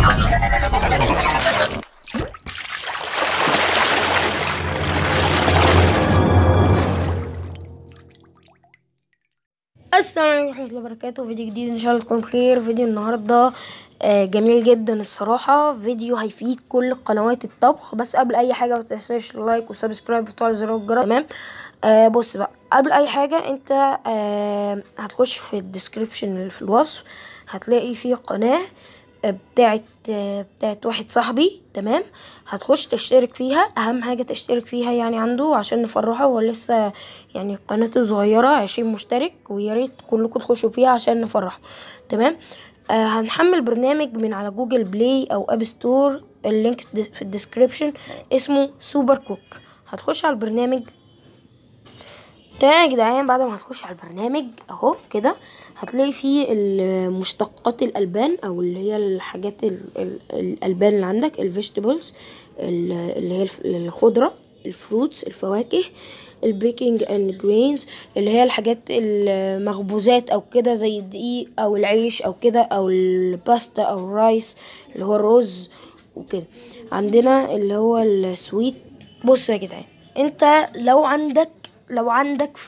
السلام عليكم ورحمة الله وبركاته. فيديو جديد ان شاء الله تكون بخير. فيديو النهارده جميل جدا الصراحة. فيديو هيفيد كل قنوات الطبخ. بس قبل اي حاجة متنساش اللايك وسبسكرايب وتفعل زر الجرس. تمام. بص بقى، قبل اي حاجة انت هتخش في الديسكريبشن اللي في الوصف، هتلاقي فيه قناة بتاعت واحد صاحبي. تمام. هتخش تشترك فيها، اهم حاجة تشترك فيها يعني عنده عشان نفرحه. هو لسه يعني قناته صغيرة 20 مشترك، وياريت كلكم تخشوا فيها عشان نفرحه. تمام. هنحمل برنامج من على جوجل بلاي او اب ستور، اللينك في الديسكريبشن، اسمه سوبر كوك. هتخش على البرنامج. تمام يا جدعان، بعد ما هتخش على البرنامج اهو كده هتلاقي فيه مشتقات الالبان، او اللي هي الحاجات الالبان اللي عندك، الفيجيتابلز اللي هي الخضره، الفروتس الفواكه، البيكنج اند جرينز اللي هي الحاجات المخبوزات او كده، زي الدقيق او العيش او كده، او الباستا او الرايس اللي هو الرز وكده. عندنا اللي هو السويت. بصوا يا جدعان، انت لو عندك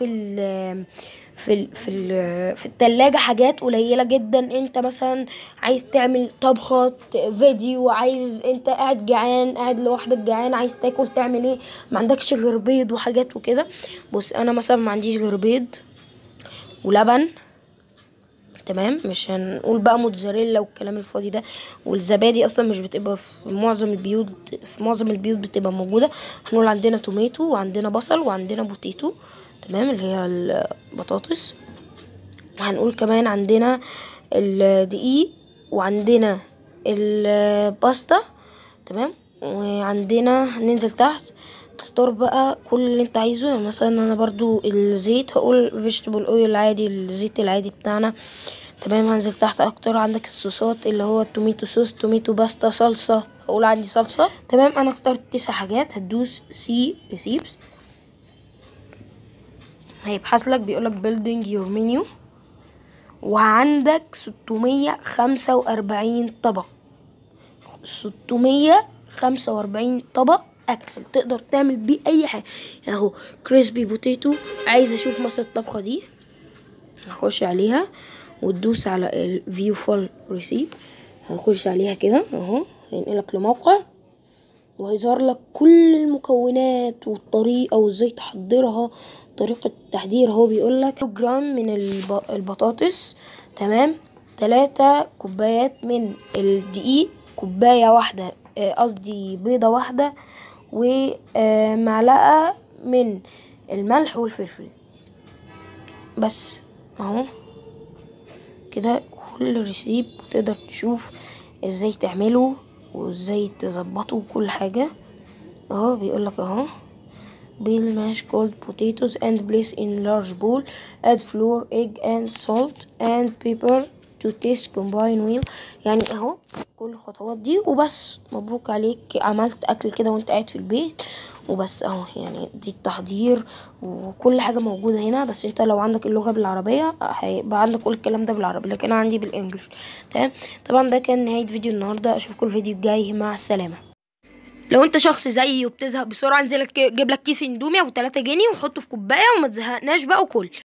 في التلاجة حاجات قليلة جدا، انت مثلا عايز تعمل طبخة فيديو، عايز انت قاعد جعان، قاعد لوحدك جعان، عايز تاكل، تعمل ايه؟ ما عندكش غير بيض وحاجات وكده. بص، انا مثلا ما عنديش غير بيض ولبن. تمام. مش هنقول بقى موتزاريلا والكلام الفاضي ده، والزبادي اصلا مش بتبقى في معظم البيوت بتبقى موجوده. هنقول عندنا توميتو، وعندنا بصل، وعندنا بوتيتو. تمام، اللي هي البطاطس. وهنقول كمان عندنا الدقيق، وعندنا الباستا. تمام. وعندنا هننزل تحت تختار بقى كل اللي انت عايزه. يعني مثلا انا برضو الزيت هقول فيجيتابل اويل العادي، الزيت العادي بتاعنا. تمام. هنزل تحت اكتر، عندك الصوصات اللي هو التوميتو صوص، توميتو باستا، صلصة، هقول عندي صلصة. تمام. انا اخترت 9 حاجات. هتدوس سي ريسيبس، هيبحث لك بيقولك building your menu، وعندك 645 طبق. 645 طبق اكل تقدر تعمل بيه اي حاجه. اهو كريسبي بوتيتو. عايز اشوف مثلا الطبخه دي، هخش عليها وتدوس على الفيو فول ريسيب، هنخش عليها كده اهو، هينقلك لموقع وهيظهر لك كل المكونات والطريقه وازاي تحضرها، طريقه التحضير. هو بيقول لك جرام من البطاطس. تمام. 3 كوبايات من الدقيق، كوبايه واحده، قصدي بيضه واحده، ومعلقه من الملح والفلفل. بس اهو كده كل ريسيب، وتقدر تشوف ازاي تعمله وازاي تظبطه وكل حاجة. اهو بيقولك اهو peel mash cold potatoes and place in large bowl, add flour, egg and salt and pepper to taste, combine well. يعني اهو كل الخطوات دي وبس. مبروك عليك، عملت اكل كده وانت قاعد في البيت وبس. اهو يعني دي التحضير وكل حاجه موجوده هنا. بس انت لو عندك اللغه بالعربيه هيبقى عندك كل الكلام ده بالعربي، لكن انا عندي بالانجلش. تمام. طبعا ده كان نهايه فيديو النهارده. اشوفكم الفيديو الجاي، مع السلامه. لو انت شخص زيي وبتزهق بسرعه، انزل جيب لك كيس اندومي ابو 3 جنيه وحطه في كوبايه وما تزهقناش بقى وكل